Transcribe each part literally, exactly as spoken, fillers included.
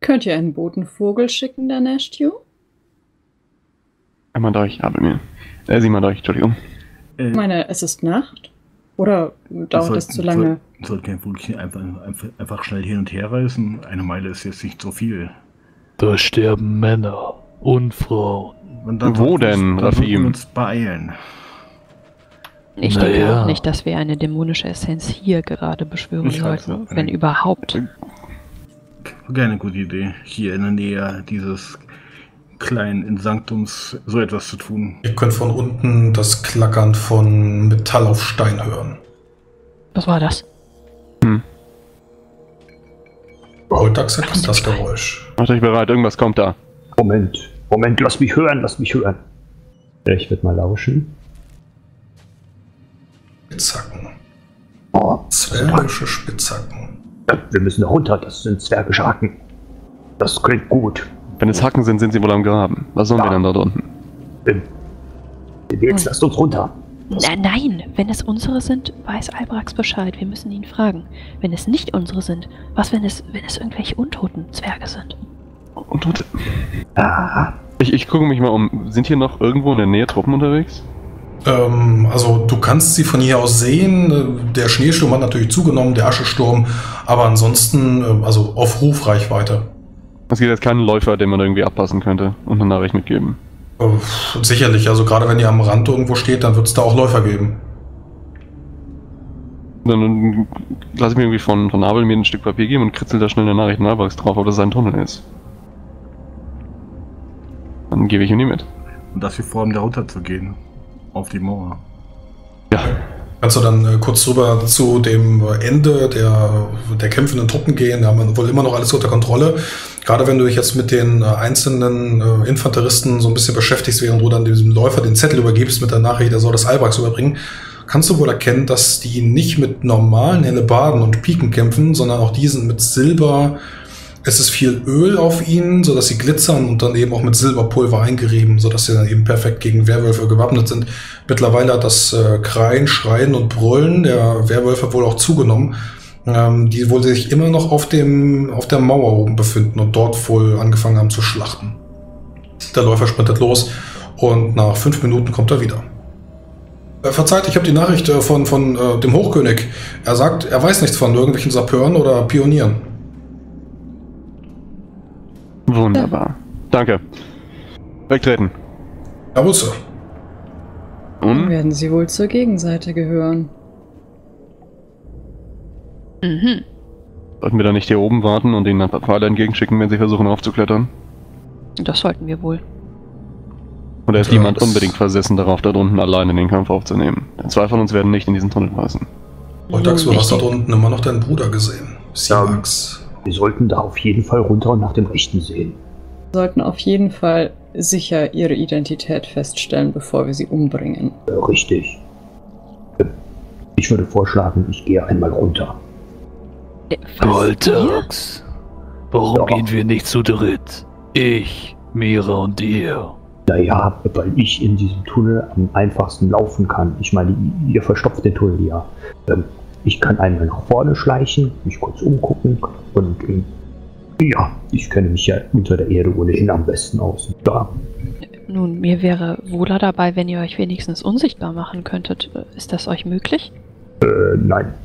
Könnt ihr einen Botenvogel schicken, der Nashtu? Einmal durch, habe mir. Äh, sieh mal durch, Entschuldigung. Äh, ich meine, es ist Nacht? Oder dauert soll, es zu lange? Soll, soll kein Vogel einfach, einfach, einfach schnell hin und her reisen? Eine Meile ist jetzt nicht so viel. Da sterben Männer und Frauen. Und dann Wo denn, Rafim? Wir uns uns beeilen. Ich naja. denke auch nicht, dass wir eine dämonische Essenz hier gerade beschwören ich sollten, wenn überhaupt. Keine gute Idee, hier in der Nähe dieses kleinen Insanktums so etwas zu tun. Ihr könnt von unten das Klackern von Metall auf Stein hören. Was war das? Hm. Boltax erkennt das Geräusch. Macht euch bereit, irgendwas kommt da. Moment, Moment, lass mich hören, lass mich hören. Ich werde mal lauschen. Spitzhacken. Oh, zwergische Spitzhacken. Wir müssen da runter, das sind zwergische Hacken. Das klingt gut. Wenn es Hacken sind, sind sie wohl am Graben. Was sollen ja. wir denn dort unten? Jetzt lasst uns runter. Na, nein, wenn es unsere sind, weiß Albrax Bescheid. Wir müssen ihn fragen. Wenn es nicht unsere sind, was, wenn es, wenn es irgendwelche untoten Zwerge sind? Untote? Ah. Ich, ich gucke mich mal um. Sind hier noch irgendwo in der Nähe Truppen unterwegs? Ähm, also du kannst sie von hier aus sehen. Der Schneesturm hat natürlich zugenommen, der Aschesturm. Aber ansonsten, also auf Rufreichweite. Es gibt jetzt keinen Läufer, den man irgendwie abpassen könnte und eine Nachricht mitgeben. Äh, sicherlich, also gerade wenn ihr am Rand irgendwo steht, dann wird es da auch Läufer geben. Dann lasse ich mir irgendwie von, von Abel mir ein Stück Papier geben und kritzel da schnell eine Nachricht in Albrax drauf, ob das ein Tunnel ist. Dann gebe ich ihm die mit. Und dass wir vorhaben, da runter zu gehen. Auf die Mauer. Ja. Kannst du dann äh, kurz rüber zu dem Ende der, der kämpfenden Truppen gehen? Da haben wir wohl immer noch alles unter Kontrolle. Gerade wenn du dich jetzt mit den äh, einzelnen äh, Infanteristen so ein bisschen beschäftigst, während du dann diesem Läufer den Zettel übergibst mit der Nachricht, er soll das Albrax überbringen, kannst du wohl erkennen, dass die nicht mit normalen Hellebarden und Piken kämpfen, sondern auch diesen mit Silber. Es ist viel Öl auf ihnen, sodass sie glitzern und dann eben auch mit Silberpulver eingerieben, sodass sie dann eben perfekt gegen Werwölfe gewappnet sind. Mittlerweile hat das äh, Kreien, Schreien und Brüllen der Werwölfe wohl auch zugenommen, ähm, die wohl sich immer noch auf dem auf der Mauer oben befinden und dort wohl angefangen haben zu schlachten. Der Läufer sprintet los und nach fünf Minuten kommt er wieder. Äh, verzeiht, ich habe die Nachricht äh, von, von äh, dem Hochkönig. Er sagt, er weiß nichts von irgendwelchen Sapeuren oder Pionieren. Wunderbar. Ja. Danke. Wegtreten. Jawohl, Sir. Dann werden sie wohl zur Gegenseite gehören. Mhm. Sollten wir da nicht hier oben warten und ihnen ein paar Pfeile entgegenschicken, wenn sie versuchen aufzuklettern? Das sollten wir wohl. Oder ist ja, jemand unbedingt versessen darauf, da drunten alleine den Kampf aufzunehmen? Denn zwei von uns werden nicht in diesen Tunnel passen. Voltax, du hast da drunten immer noch deinen Bruder gesehen. Simax. Wir sollten da auf jeden Fall runter und nach dem Rechten sehen. Wir sollten auf jeden Fall sicher ihre Identität feststellen, bevor wir sie umbringen. Äh, richtig. Ich würde vorschlagen, ich gehe einmal runter. Voltax, warum Ja. gehen wir nicht zu dritt? Ich, Mira und ihr. Naja, weil ich in diesem Tunnel am einfachsten laufen kann. Ich meine, ihr verstopft den Tunnel ja. Ähm, Ich kann einmal nach vorne schleichen, mich kurz umgucken und äh, ja, ich kenne mich ja unter der Erde ohnehin am besten aus. Ja. Nun, mir wäre wohler dabei, wenn ihr euch wenigstens unsichtbar machen könntet. Ist das euch möglich? Äh, nein.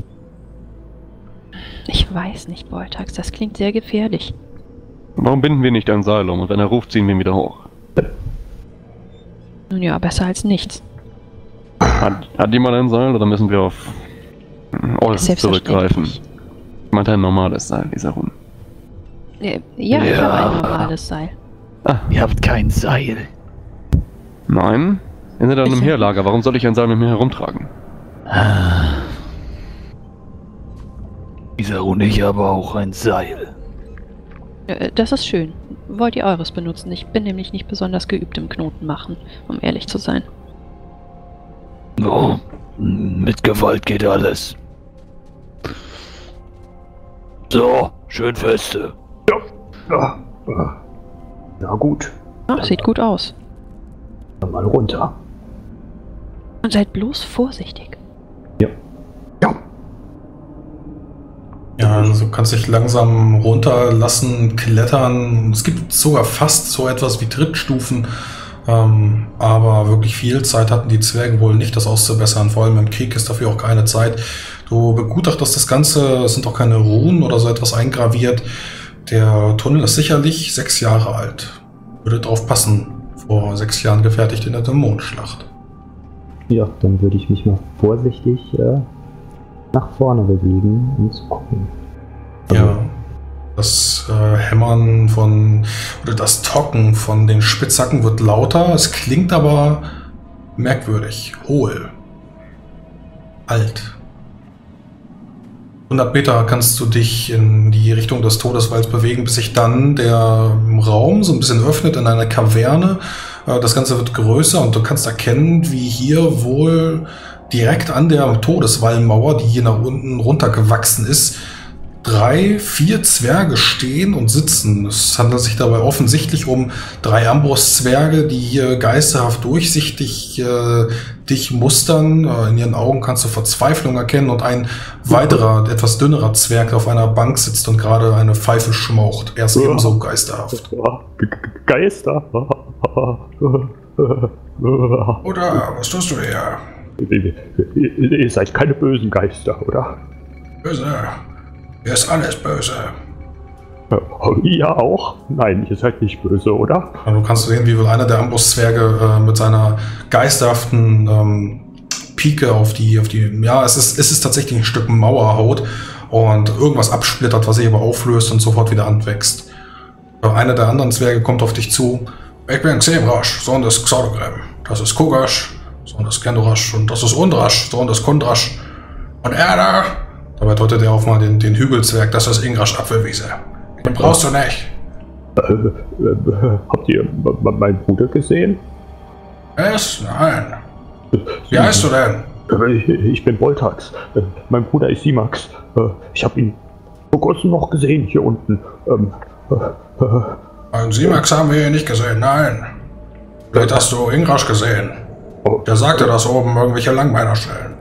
Ich weiß nicht, Voltax, das klingt sehr gefährlich. Warum binden wir nicht ein Seil um und wenn er ruft, ziehen wir ihn wieder hoch? Nun ja, besser als nichts. Hat, hat jemand ein Seil oder müssen wir auf Olf zurückgreifen? Ich meinte ein normales Seil, dieser Rum. Ja, ja, ich habe ein normales Seil. Ah. Ihr habt kein Seil. Nein? Ihr seid an einem Heerlager, warum soll ich ein Seil mit mir herumtragen? Ah. Dieser und ich habe auch ein Seil. Das ist schön. Wollt ihr eures benutzen? Ich bin nämlich nicht besonders geübt im Knoten machen, um ehrlich zu sein. Oh, mit Gewalt geht alles. So, schön feste. Ja. Ja. Ja. Na gut. Oh, sieht gut aus. Dann mal runter. Und seid bloß vorsichtig. Ja. Ja. Ja, also du kannst dich langsam runterlassen, klettern. Es gibt sogar fast so etwas wie Trittstufen. Ähm, aber wirklich viel Zeit hatten die Zwerge wohl nicht, das auszubessern. Vor allem im Krieg ist dafür auch keine Zeit. Du begutachtest das Ganze, es sind auch keine Runen oder so etwas eingraviert. Der Tunnel ist sicherlich sechs Jahre alt. Würde drauf passen. Vor sechs Jahren gefertigt in der Dämonenschlacht. Ja, dann würde ich mich mal vorsichtig äh, nach vorne bewegen, um zu gucken. Also, ja, das äh, Hämmern von, oder das Tocken von den Spitzhacken wird lauter. Es klingt aber merkwürdig, hohl, alt. hundert Meter kannst du dich in die Richtung des Todeswalds bewegen, bis sich dann der Raum so ein bisschen öffnet in eine Kaverne. Das Ganze wird größer und du kannst erkennen, wie hier wohl direkt an der Todeswallmauer, die hier nach unten runtergewachsen ist, drei, vier Zwerge stehen und sitzen. Es handelt sich dabei offensichtlich um drei Amboss-Zwerge, die hier geisterhaft durchsichtig äh, dich mustern. Äh, in ihren Augen kannst du Verzweiflung erkennen und ein weiterer, etwas dünnerer Zwerg, der auf einer Bank sitzt und gerade eine Pfeife schmaucht. Er ist ja ebenso geisterhaft. Geister? Oder was tust du hier? Ihr seid keine bösen Geister, oder? Böse? Hier ist alles böse. Ihr auch? Nein, ihr seid nicht böse, oder? Du kannst sehen, wie wohl einer der Amboss-Zwerge äh, mit seiner geisterhaften ähm, Pike auf die, auf die, ja, es ist, es ist tatsächlich ein Stück Mauer haut und irgendwas absplittert, was sich aber auflöst und sofort wieder anwächst. Äh, einer der anderen Zwerge kommt auf dich zu. Ich bin Xemrasch, Sohn des Xordogrem. Das ist Kogasch, Sohn des Kendorasch, und das ist Undrasch, Sohn des Kundrasch. Und er da, dabei deutet er auf mal den, den Hügelzwerg, das ist Ingrasch Apfelwiese. Den brauchst du nicht. Äh, äh, habt ihr meinen Bruder gesehen? Was? Nein. Wie heißt du denn? Ich, ich bin Voltax. Äh, mein Bruder ist Simax. Äh, ich habe ihn vor kurzem noch gesehen hier unten. Ähm, äh, äh, Einen Simax haben wir hier nicht gesehen, nein. Vielleicht hast du Ingrasch gesehen. Der sagte, dass oben irgendwelche Langbeiner stellen.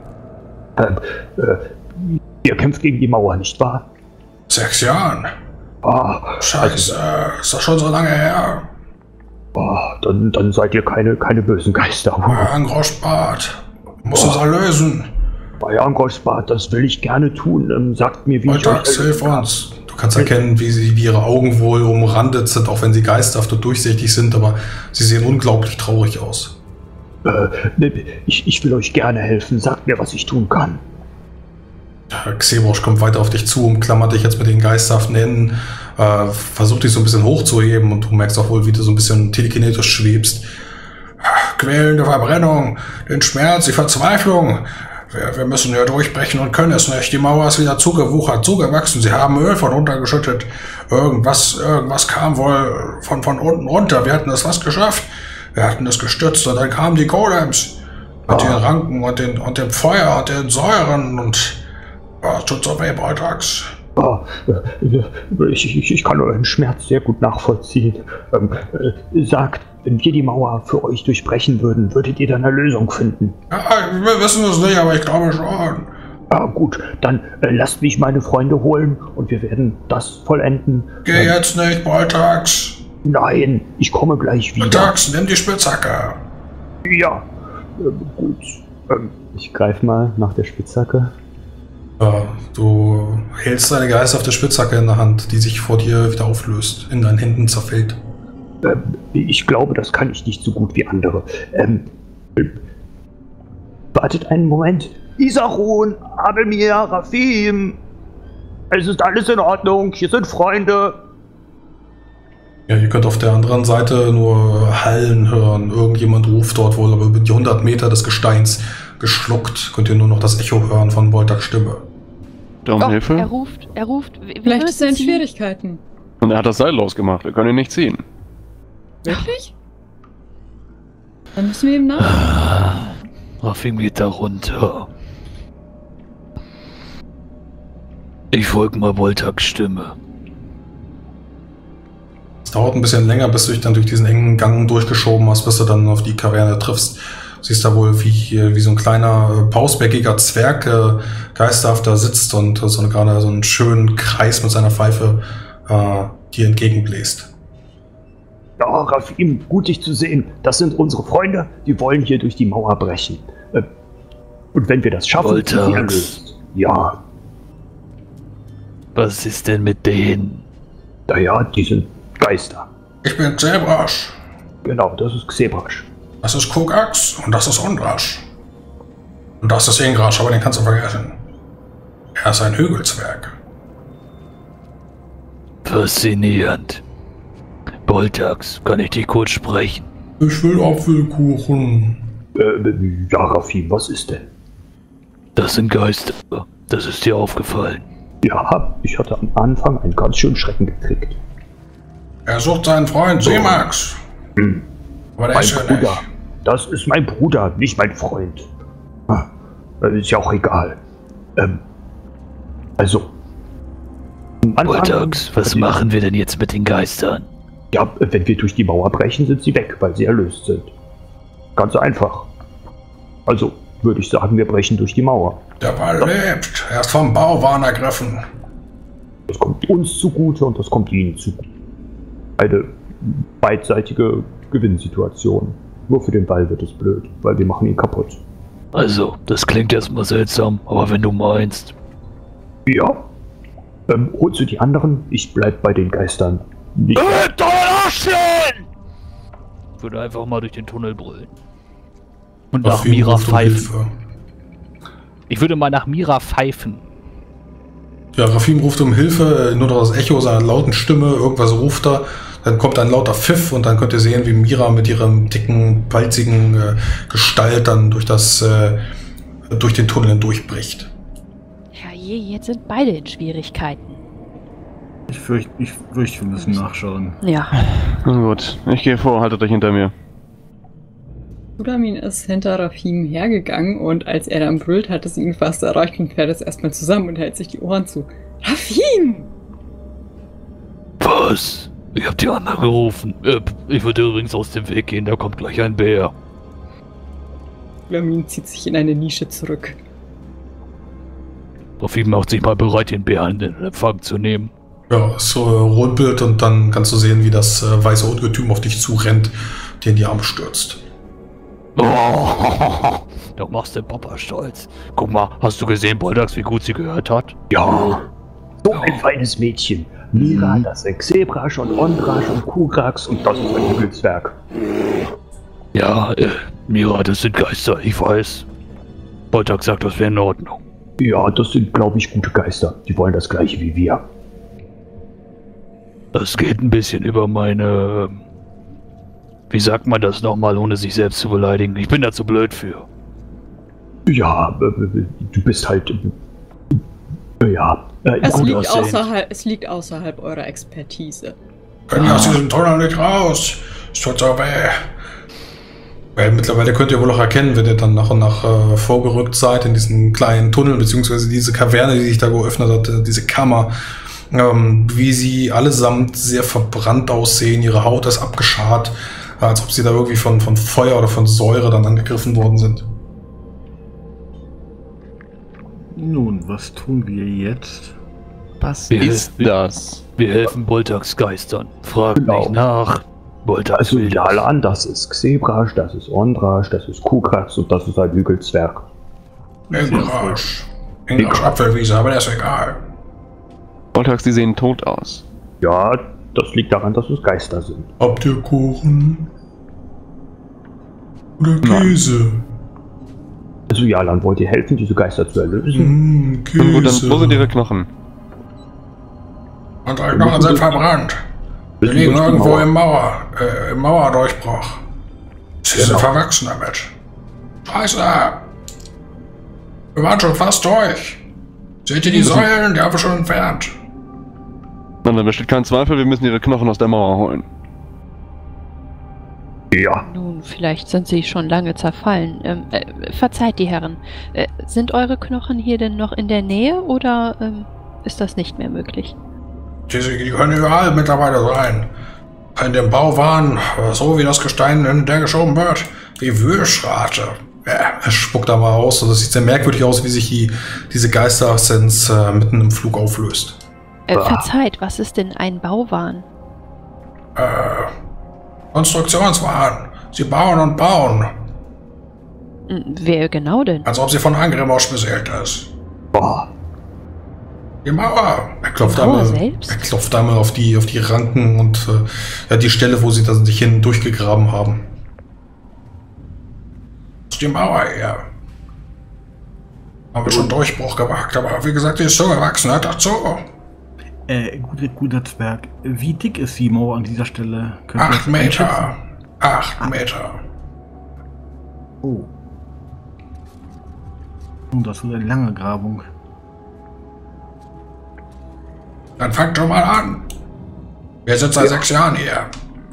Äh, äh, ihr kämpft gegen die Mauer, nicht wahr? Sechs Jahren? Ah, Scheiße, also, ist das schon so lange her? Ah, dann, dann seid ihr keine, keine bösen Geister. Angroschbart, du musst uns erlösen. Bei Angroschbart, das will ich gerne tun. Ähm, sagt mir, wie Voltax, hilf uns. Du kannst erkennen, wie, sie, wie ihre Augen wohl umrandet sind, auch wenn sie geisterhaft und durchsichtig sind, aber sie sehen unglaublich traurig aus. Äh, ich, ich will euch gerne helfen. Sagt mir, was ich tun kann. Xebrosch kommt weiter auf dich zu, umklammert dich jetzt mit den geisterhaften Händen, äh, versucht dich so ein bisschen hochzuheben und du merkst auch wohl, wie du so ein bisschen telekinetisch schwebst. Quälende Verbrennung, den Schmerz, die Verzweiflung. Wir, wir müssen hier durchbrechen und können es nicht. Die Mauer ist wieder zugewuchert, zugewachsen. Sie haben Öl von runtergeschüttet. Irgendwas, irgendwas kam wohl von, von unten runter. Wir hatten es fast geschafft. Wir hatten es gestützt und dann kamen die Golems mit ah. den Ranken und, den, und dem Feuer und den Säuren und oh, tut so weh, Voltax. Oh, ich, ich, ich kann euren Schmerz sehr gut nachvollziehen. Ähm, äh, sagt, wenn wir die Mauer für euch durchbrechen würden, würdet ihr dann eine Lösung finden? Ja, wir wissen es nicht, aber ich glaube schon. Ah, gut, dann äh, lasst mich meine Freunde holen und wir werden das vollenden. Geh ähm, jetzt nicht, Voltax. Nein, ich komme gleich wieder. Voltax, nimm die Spitzhacke. Ja, äh, gut. Ähm, ich greife mal nach der Spitzhacke. Ja, du hältst eine geisterhafte Spitzhacke in der Hand, die sich vor dir wieder auflöst, in deinen Händen zerfällt. Ähm, ich glaube, das kann ich nicht so gut wie andere. Ähm, äh, wartet einen Moment. Isarun, Abelmir, Rafim. Es ist alles in Ordnung, hier sind Freunde. Ja, ihr könnt auf der anderen Seite nur Hallen hören. Irgendjemand ruft dort wohl, aber über die hundert Meter des Gesteins geschluckt könnt ihr nur noch das Echo hören von Voltax Stimme. Da um oh, Hilfe? Er ruft, er ruft. Wir Vielleicht ist er in Schwierigkeiten. Und er hat das Seil losgemacht, wir können ihn nicht ziehen. Wirklich? Dann müssen wir ihm nach. Ah, Rafim geht da runter. Ich folge mal Voltax Stimme. Es dauert ein bisschen länger, bis du dich dann durch diesen engen Gang durchgeschoben hast, bis du dann auf die Kaverne triffst. Siehst da wohl, wie, wie so ein kleiner, pausbäckiger Zwerg äh, geisterhaft da sitzt und so gerade so einen schönen Kreis mit seiner Pfeife äh, dir entgegenbläst. Ja, Rafim, gut dich zu sehen. Das sind unsere Freunde, die wollen hier durch die Mauer brechen. Äh, und wenn wir das schaffen, sind sie erlöst. Ja. Was ist denn mit denen? Naja, die sind Geister. Ich bin Zebrasch. Genau, das ist Xebrasch. Das ist Kogax und das ist Ondrasch. Und das ist Ingrasch, aber den kannst du vergessen. Er ist ein Hügelzwerg. Faszinierend. Boltax, kann ich dich kurz sprechen? Ich will Apfelkuchen. Äh, ja, Rafim, was ist denn? Das sind Geister. Das ist dir aufgefallen. Ja, ich hatte am Anfang einen ganz schönen Schrecken gekriegt. Er sucht seinen Freund Seemax. Hm. Aber der Mein ist ja Bruder. nicht. Das ist mein Bruder, nicht mein Freund. Ah, ist ja auch egal. Ähm, also. Boltax, was machen wir denn jetzt mit den Geistern? Ja, wenn wir durch die Mauer brechen, sind sie weg, weil sie erlöst sind. Ganz einfach. Also, würde ich sagen, wir brechen durch die Mauer. Der Ball lebt. Er ist vom Bauwahn ergriffen. Das kommt uns zugute und das kommt ihnen zugute. Eine beidseitige Gewinnsituation. Nur für den Ball wird es blöd, weil wir machen ihn kaputt. Also, das klingt erstmal seltsam, aber wenn du meinst. Ja. Ähm, holst du die anderen? Ich bleib bei den Geistern. Nicht ich würde einfach mal durch den Tunnel brüllen. Und Auf nach jeden Mira Fall pfeifen. Hilfe. Ich würde mal nach Mira pfeifen. Ja, Rafim ruft um Hilfe, nur noch das Echo seiner lauten Stimme, irgendwas ruft er, dann kommt ein lauter Pfiff und dann könnt ihr sehen, wie Mira mit ihrem dicken, walzigen äh, Gestalt dann durch das, äh, durch den Tunnel durchbricht. Herrje, jetzt sind beide in Schwierigkeiten. Ich fürchte, ich fürchte, wir müssen nachschauen. Ja. Na gut, ich gehe vor, haltet euch hinter mir. Sudamin ist hinter Rafim hergegangen und als er dann brüllt, hat es ihn fast erreicht und fährt es erstmal zusammen und hält sich die Ohren zu. Rafim! Was? Ich hab die anderen gerufen. Äh, ich würde übrigens aus dem Weg gehen, da kommt gleich ein Bär. Sudamin zieht sich in eine Nische zurück. Rafim macht sich mal bereit, den Bär in den Empfang zu nehmen. Ja, es äh, rumpelt und dann kannst du sehen, wie das äh, weiße Ungetüm auf dich zurennt, dir in die Arme stürzt. Oh, du machst den Papa stolz. Guck mal, hast du gesehen, Boldax, wie gut sie gehört hat? Ja. So ein feines Mädchen. Mira, das ist Xebrasch und Ondrasch und Kugrax und das ist ein Hügelzwerg. Ja, äh, Mira, das sind Geister, ich weiß. Boldax sagt, das wäre in Ordnung. Ja, das sind, glaube ich, gute Geister. Die wollen das gleiche wie wir. Das geht ein bisschen über meine... Wie sagt man das nochmal, ohne sich selbst zu beleidigen? Ich bin da zu blöd für. Ja, du bist halt... Ja. Äh, Es liegt, aussehend. außerhalb, es liegt außerhalb eurer Expertise. Können ihr aus diesem Tunnel nicht raus? Es tut so weh. Weil mittlerweile könnt ihr wohl auch erkennen, wenn ihr dann nach und nach äh, vorgerückt seid in diesen kleinen Tunnel, beziehungsweise diese Kaverne, die sich da geöffnet hat, äh, diese Kammer, ähm, wie sie allesamt sehr verbrannt aussehen, ihre Haut ist abgeschart, als ob sie da irgendwie von, von Feuer oder von Säure dann angegriffen worden sind. Nun, was tun wir jetzt? Was Wir ist helfen- das? Wir helfen Boldax Geistern. Frag Genau. nicht nach. Boldax Also will das. Jalan, das ist Xebrasch, das ist Ondrasch, das ist Kugrax und das ist ein Hügelzwerg. Ingrasch. Ingrasch Apfelwiese, aber der ist egal. Boltax, die sehen tot aus. Ja, das liegt daran, dass es Geister sind. Habt ihr Kuchen? Oder Käse? Also Jalan, wollt ihr helfen, diese Geister zu erlösen? Mmh, Käse. Na gut, dann wo sind ihre Knochen? Und eure Knochen sind verbrannt. Wir Müssen liegen durch die irgendwo Mauer. im Mauer, äh, im Mauerdurchbruch. Sie sind Genau. verwachsen damit. Scheiße! Wir waren schon fast durch. Seht ihr die Säulen? Die haben wir schon entfernt. Na, dann besteht kein Zweifel, wir müssen ihre Knochen aus der Mauer holen. Ja. Nun, vielleicht sind sie schon lange zerfallen. Ähm, äh, verzeiht die Herren. Äh, sind eure Knochen hier denn noch in der Nähe oder ähm, ist das nicht mehr möglich? Die, die können überall mittlerweile sein. In dem Bauwahn, so wie das Gestein in der geschoben wird, wie Würschrate. Ja, er spuckt da mal aus und das sieht sehr merkwürdig aus, wie sich die, diese Geisteressenz äh, mitten im Flug auflöst. Äh, verzeiht, was ist denn ein Bauwahn? Äh, Konstruktionswahn. Sie bauen und bauen. Wer genau denn? Als ob sie von Angrimmausch beseelt ist. Boah. Die Mauer. Er klopft Die Mauer einmal, selbst? er klopft einmal auf die, auf die Ranken und äh, ja, die Stelle, wo sie dann sich hin durchgegraben haben. Das ist die Mauer hier. Haben wir schon Durchbruch gewagt, aber wie gesagt, die ist so gewachsen, hört dazu. Äh, guter, guter Zwerg. Wie dick ist die Mauer an dieser Stelle? Könnt ihr Acht das Meter. einschätzen? Acht ah. Meter. Oh. Und das wird eine lange Grabung. Dann fangt doch mal an. Wir sind seit ja. sechs Jahren hier.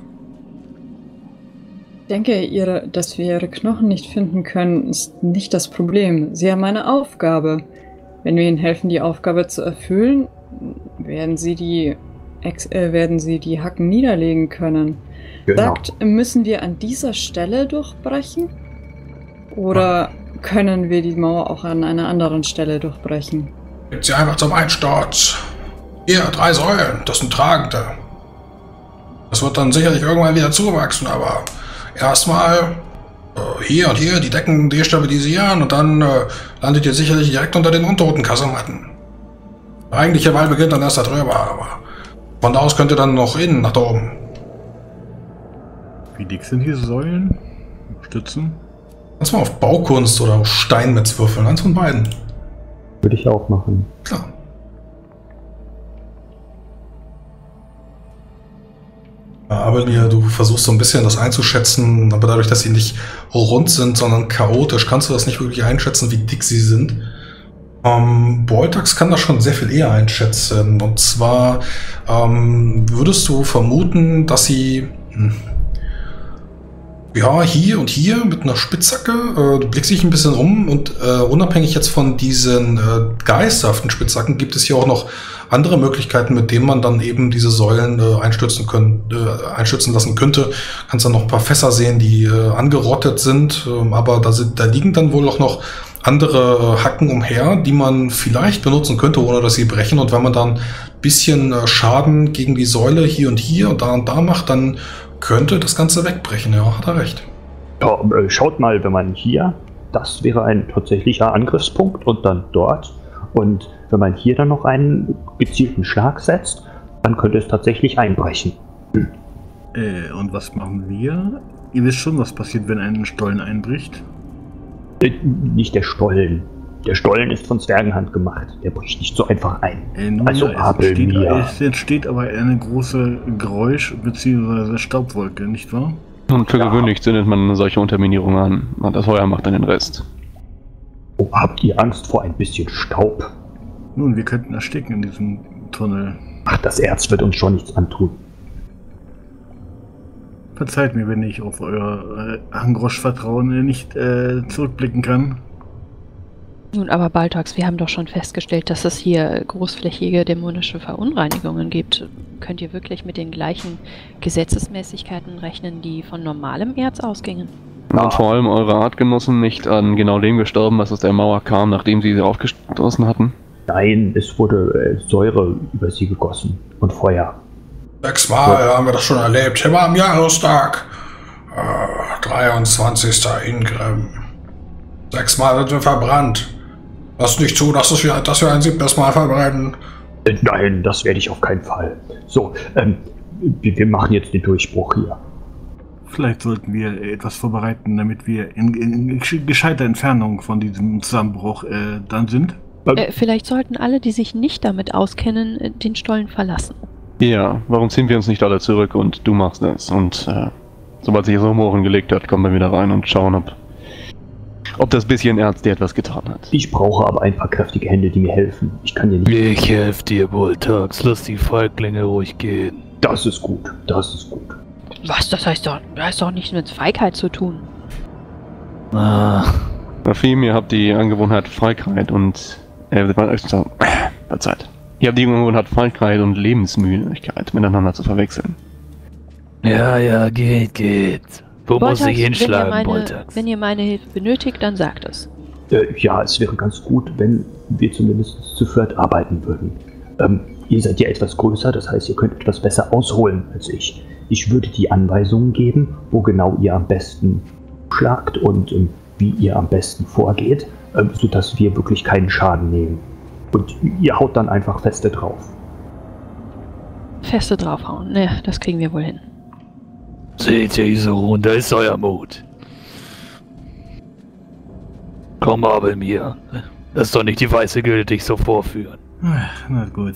Ich denke, ihre, dass wir ihre Knochen nicht finden können, ist nicht das Problem. Sie haben eine Aufgabe. Wenn wir ihnen helfen, die Aufgabe zu erfüllen, werden sie die, Ex äh, werden sie die Hacken niederlegen können. Genau. Sagt, müssen wir an dieser Stelle durchbrechen? Oder können wir die Mauer auch an einer anderen Stelle durchbrechen? Geht sie einfach zum Einsturz. Hier, drei Säulen, das sind tragende. Das wird dann sicherlich irgendwann wieder zuwachsen, aber erstmal äh, hier und hier die Decken destabilisieren und dann äh, landet ihr sicherlich direkt unter den untoten Kasematten. Der eigentliche Wall beginnt dann erst da drüber, aber von da aus könnt ihr dann noch innen nach da oben. Wie dick sind diese Säulen? Stützen? Kannst mal auf Baukunst oder auf Steinmetz würfeln, eins von beiden. Würde ich auch machen. Klar. Ja, aber mir, du versuchst so ein bisschen das einzuschätzen, aber dadurch, dass sie nicht rund sind, sondern chaotisch, kannst du das nicht wirklich einschätzen, wie dick sie sind. Ähm, Boltax kann das schon sehr viel eher einschätzen. Und zwar ähm, würdest du vermuten, dass sie hm, ja, hier und hier mit einer Spitzhacke, äh, du blickst dich ein bisschen rum und äh, unabhängig jetzt von diesen äh, geisterhaften Spitzhacken gibt es hier auch noch andere Möglichkeiten, mit denen man dann eben diese Säulen äh, einstürzen, können, äh, einstürzen lassen könnte. Kannst dann noch ein paar Fässer sehen, die äh, angerottet sind, äh, aber da, sind, da liegen dann wohl auch noch andere äh, Hacken umher, die man vielleicht benutzen könnte, ohne dass sie brechen. Und wenn man dann ein bisschen äh, Schaden gegen die Säule hier und hier und da und da macht, dann könnte das Ganze wegbrechen, ja, hat er recht. Ja, schaut mal, wenn man hier, das wäre ein tatsächlicher Angriffspunkt und dann dort. Und wenn man hier dann noch einen gezielten Schlag setzt, dann könnte es tatsächlich einbrechen. Hm. Äh, und was machen wir? Ihr wisst schon, was passiert, wenn ein Stollen einbricht? Äh, nicht der Stollen. Der Stollen ist von Zwergenhand gemacht. Der bricht nicht so einfach ein. Äh, nun also ja, es, entsteht, es entsteht aber eine große Geräusch- bzw. Staubwolke, nicht wahr? Und für ja. gewöhnlich zündet man eine solche Unterminierung an. Und das Feuer macht dann den Rest. Oh, habt ihr Angst vor ein bisschen Staub? Nun, wir könnten ersticken in diesem Tunnel. Ach, das Erz wird uns schon nichts antun. Verzeiht mir, wenn ich auf euer äh, Angrosch-Vertrauen äh, nicht äh, zurückblicken kann. Nun, aber Baltax, wir haben doch schon festgestellt, dass es hier großflächige dämonische Verunreinigungen gibt. Könnt ihr wirklich mit den gleichen Gesetzesmäßigkeiten rechnen, die von normalem Erz ausgingen? Ja. Und vor allem eure Artgenossen nicht an genau dem gestorben, was aus der Mauer kam, nachdem sie sie aufgestoßen hatten? Nein, es wurde äh, Säure über sie gegossen und Feuer. Sechsmal ja. haben wir das schon erlebt. Immer am Jahrestag. Äh, dreiundzwanzigster Ingrim. Sechsmal sind wir verbrannt. Lass nicht zu, dass wir, dass wir ein siebtes Mal verbrennen. Äh, nein, das werde ich auf keinen Fall. So, ähm, wir, wir machen jetzt den Durchbruch hier. Vielleicht sollten wir etwas vorbereiten, damit wir in, in gescheiter Entfernung von diesem Zusammenbruch äh, dann sind. Äh, vielleicht sollten alle, die sich nicht damit auskennen, den Stollen verlassen. Ja, warum ziehen wir uns nicht alle zurück und du machst es? Und äh, sobald sich das Rumoren gelegt hat, kommen wir wieder rein und schauen, ob, ob das bisschen Erz dir etwas getan hat. Ich brauche aber ein paar kräftige Hände, die mir helfen. Ich kann dir nicht... Ich helfe dir, Boltax. Lass die Feiglinge ruhig gehen. Das ist gut, das ist gut. Was? Das heißt doch, das heißt doch nicht mit Feigheit zu tun. Ah. Rafim, ihr habt die Angewohnheit Feigheit und... Äh, verzeiht. Ihr habt die Angewohnheit Feigheit und Lebensmüdigkeit miteinander zu verwechseln. Ja, ja, geht, geht. Wo muss Boltax, ich hinschlagen, wenn ihr, meine, Boltax? wenn ihr meine Hilfe benötigt, dann sagt es. Äh, ja, es wäre ganz gut, wenn wir zumindest zu viert arbeiten würden. Ähm, ihr seid ja etwas größer, das heißt, ihr könnt etwas besser ausholen als ich. Ich würde die Anweisungen geben, wo genau ihr am besten schlagt und ähm, wie ihr am besten vorgeht, ähm, sodass wir wirklich keinen Schaden nehmen. Und ihr haut dann einfach feste drauf. Feste draufhauen. Ne, das kriegen wir wohl hin. Seht ihr, Iserun, da ist euer Mut. Komm mal bei mir. Das ist doch nicht die weiße Gilde, dich so vorführen. Ach, na gut.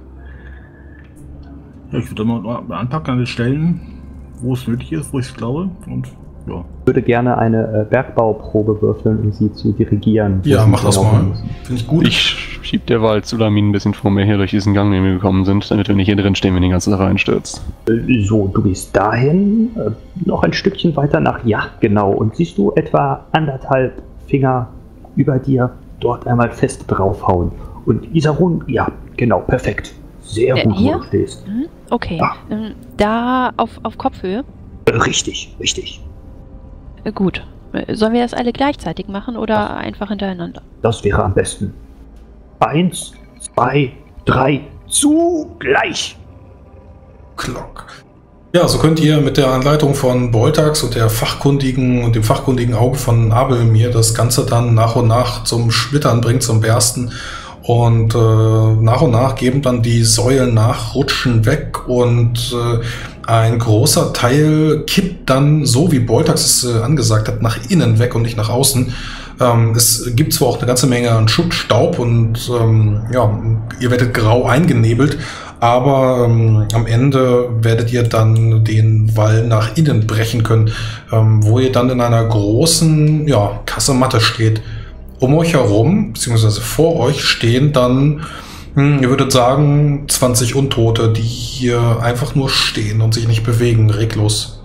Ja, ich würde mal anpacken an den Stellen, wo es nötig ist, wo ich es glaube. Und ja. Ich würde gerne eine äh, Bergbauprobe würfeln, um sie zu dirigieren. Ja, mach das mal. Müssen. Finde ich gut. Ich schieb derweil Sulamin ein bisschen vor mir her durch diesen Gang, den wir gekommen sind, damit wir nicht hier drin stehen, wenn die ganze Sache einstürzt. Äh, So, du gehst dahin, äh, noch ein Stückchen weiter nach, ja, genau. Und siehst du etwa anderthalb Finger über dir dort einmal fest draufhauen. Und Iserun, ja, genau, perfekt. Sehr Äh, gut, hier? wo du stehst. Hm? Okay. Ah. Ähm, da auf, auf Kopfhöhe? Äh, Richtig, richtig. Äh, gut. Äh, Sollen wir das alle gleichzeitig machen oder einfach hintereinander? Das wäre am besten. Eins, zwei, drei, zugleich. Glock. Ja, so könnt ihr mit der Anleitung von Boltax und der fachkundigen und dem fachkundigen Auge von Abel mir das Ganze dann nach und nach zum Splittern bringen, zum Bersten. Und äh, nach und nach geben dann die Säulen nach, rutschen weg und äh, ein großer Teil kippt dann, so wie Boltax es äh, angesagt hat, nach innen weg und nicht nach außen. Ähm, es gibt zwar auch eine ganze Menge an Schutt, Staub und ähm, ja, ihr werdet grau eingenebelt, aber ähm, am Ende werdet ihr dann den Wall nach innen brechen können, ähm, wo ihr dann in einer großen ja, Kasematte steht. Um euch herum, beziehungsweise vor euch stehen dann, hm, ihr würdet sagen, zwanzig Untote, die hier einfach nur stehen und sich nicht bewegen, reglos.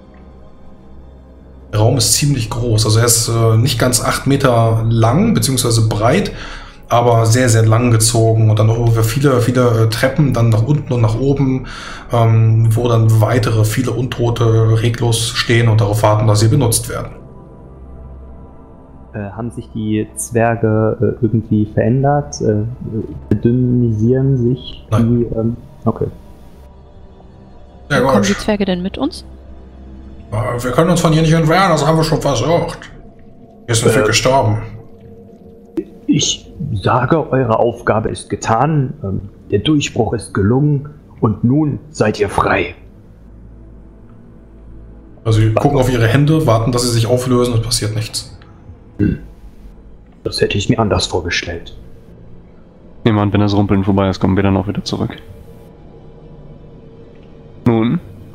Der Raum ist ziemlich groß, also er ist äh, nicht ganz acht Meter lang, beziehungsweise breit, aber sehr, sehr lang gezogen und dann noch über viele, viele äh, Treppen, dann nach unten und nach oben, ähm, wo dann weitere, viele Untote reglos stehen und darauf warten, dass sie benutzt werden. Äh, haben sich die Zwerge äh, irgendwie verändert? Äh, bedünnisieren sich? Nein. Die, ähm, okay. Sehr Kommen die gut. Zwerge denn mit uns? Äh, Wir können uns von hier nicht entfernen, das haben wir schon versucht. Hier sind wir Äh. gestorben. Ich sage, eure Aufgabe ist getan, ähm, der Durchbruch ist gelungen und nun seid ihr frei. Also sie gucken auf ihre Hände, warten, dass sie sich auflösen und passiert nichts. Das hätte ich mir anders vorgestellt. Nehmen wir an, wenn das Rumpeln vorbei ist, kommen wir dann auch wieder zurück. Nun.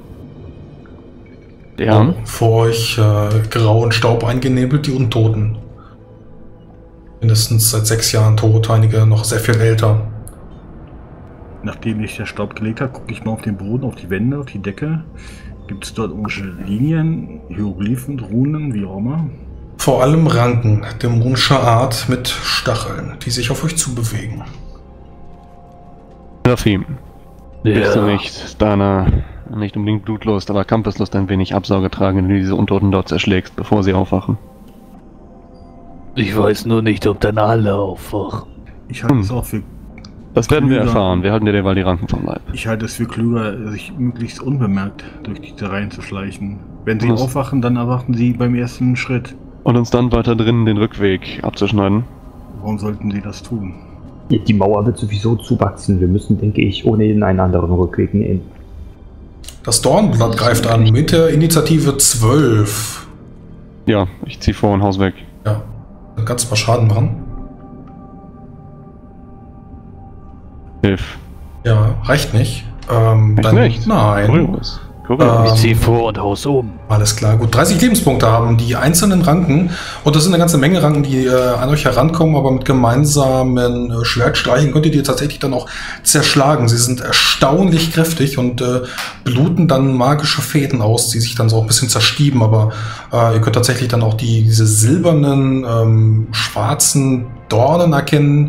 Ja. Vor euch äh, grau und Staub eingenebelt, die Untoten. Mindestens seit sechs Jahren tot, einige noch sehr viel älter. Nachdem sich der Staub gelegt hat, gucke ich mal auf den Boden, auf die Wände, auf die Decke. Gibt es dort irgendwelche Linien, Hieroglyphen, Runen, wie auch immer? Vor allem Ranken dämonischer Art mit Stacheln, die sich auf euch zubewegen. Serafim. Bist du Ja, nicht deiner, nicht unbedingt Blutlust, aber Kampfeslust ein wenig Absauge tragen, wenn du diese Untoten dort zerschlägst, bevor sie aufwachen? ich weiß nur nicht, ob dann alle aufwachen. Ich halte Hm. es auch für Das werden wir Klüger. erfahren. Wir halten dir derweil die Ranken vom Leib. Ich halte es für klüger, sich möglichst unbemerkt durch die Reihen zu schleichen. Wenn sie Was? aufwachen, dann erwachen sie beim ersten Schritt. Und uns dann weiter drinnen den Rückweg abzuschneiden. Warum sollten sie das tun? Die Mauer wird sowieso zuwachsen. Wir müssen, denke ich, ohnehin einen anderen Rückweg nehmen. Das Dornblatt greift an mit der Initiative zwölf. Ja, ich zieh vor und Haus weg. Ja, dann kannst du mal Schaden machen. Hilf. Ja, reicht nicht. Ähm, Reicht dann, nicht? Nein. Kurios. Kurios. Ähm, Ich zieh vor und haus um. Alles klar, gut. dreißig Lebenspunkte haben die einzelnen Ranken. Und das sind eine ganze Menge Ranken, die äh, an euch herankommen, aber mit gemeinsamen äh, Schwertstreichen könnt ihr die tatsächlich dann auch zerschlagen. Sie sind erstaunlich kräftig und äh, bluten dann magische Fäden aus, die sich dann so ein bisschen zerstieben. Aber äh, ihr könnt tatsächlich dann auch die, diese silbernen, ähm, schwarzen Dornen erkennen,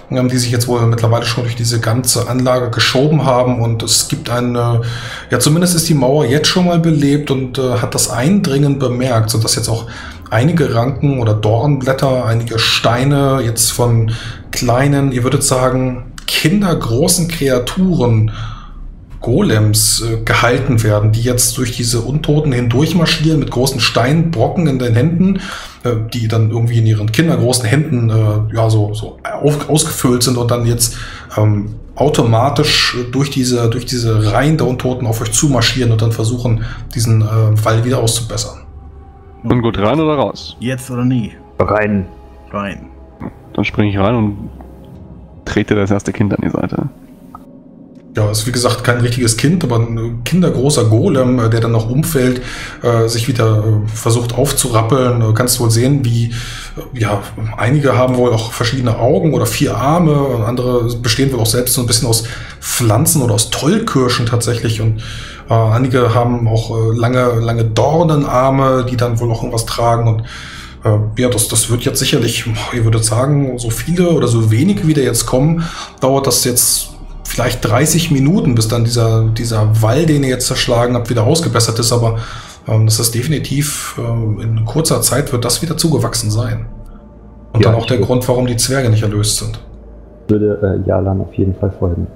ähm, die sich jetzt wohl mittlerweile schon durch diese ganze Anlage geschoben haben und es gibt eine, ja zumindest ist die Mauer jetzt schon mal belebt und äh, hat das Eindringen bemerkt, sodass jetzt auch einige Ranken oder Dornblätter, einige Steine jetzt von kleinen, ihr würdet sagen, kindergroßen Kreaturen, Golems, äh, gehalten werden, die jetzt durch diese Untoten hindurch marschieren mit großen Steinbrocken in den Händen, äh, die dann irgendwie in ihren kindergroßen Händen äh, ja so, so auf, ausgefüllt sind und dann jetzt ähm, automatisch durch diese, durch diese Reihen der Untoten auf euch zumarschieren und dann versuchen, diesen äh, Wall wieder auszubessern. Und gut, rein oder raus? Jetzt oder nie? Rein. Rein. Dann springe ich rein und trete das erste Kind an die Seite. Ja, ist wie gesagt kein richtiges Kind, aber ein kindergroßer Golem, der dann noch umfällt, äh, sich wieder äh, versucht aufzurappeln. Du kannst wohl sehen, wie, äh, ja, einige haben wohl auch verschiedene Augen oder vier Arme, andere bestehen wohl auch selbst so ein bisschen aus Pflanzen oder aus Tollkirschen tatsächlich und äh, einige haben auch äh, lange, lange Dornenarme, die dann wohl auch irgendwas tragen und äh, ja, das, das wird jetzt sicherlich, ihr würdet sagen, so viele oder so wenige, wie da jetzt kommen, dauert das jetzt vielleicht dreißig Minuten, bis dann dieser, dieser Wall, den ihr jetzt zerschlagen habt, wieder ausgebessert ist, aber ähm, das ist definitiv, äh, in kurzer Zeit wird das wieder zugewachsen sein. Und Ja, dann auch der ich- Grund, warum die Zwerge nicht erlöst sind. Würde äh, Jalan auf jeden Fall folgen.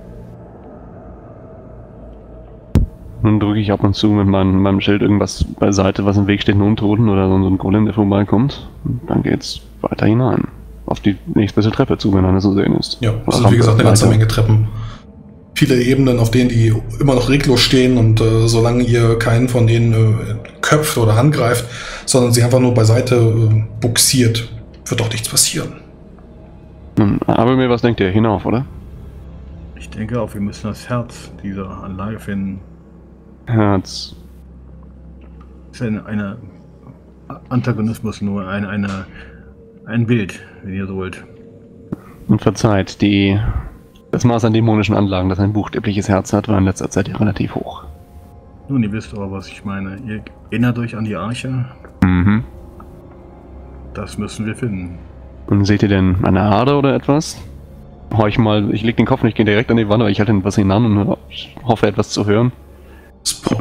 Nun drücke ich ab und zu mit meinem, meinem Schild irgendwas beiseite, was im Weg steht, einen Untoten oder so ein Golem, der vorbeikommt. Und dann geht's weiter hinein. Auf die nächstbeste Treppe zu, wenn eine zu sehen ist. Ja, Oder es sind wie gesagt eine ganze weiter. Menge Treppen. Viele Ebenen, auf denen die immer noch reglos stehen und äh, solange ihr keinen von denen äh, köpft oder angreift, sondern sie einfach nur beiseite äh, buxiert, wird doch nichts passieren. Nun, aber mir, was denkt ihr? Hinauf, oder? Ich denke auch, wir müssen das Herz dieser Anlage finden. Herz. Das ist eine, eine Antagonismus, nur ein, eine, ein Bild, wenn ihr so wollt. Und verzeiht, die, das Maß an dämonischen Anlagen, das ein buchstäbliches Herz hat, war in letzter Zeit relativ hoch. Nun, ihr wisst aber, was ich meine. Ihr erinnert euch an die Arche? Mhm. Das müssen wir finden. Und seht ihr denn eine Ader oder etwas? Horch mal, ich leg den Kopf nicht direkt an die Wand, aber ich halte etwas hinan und hoffe etwas zu hören. Es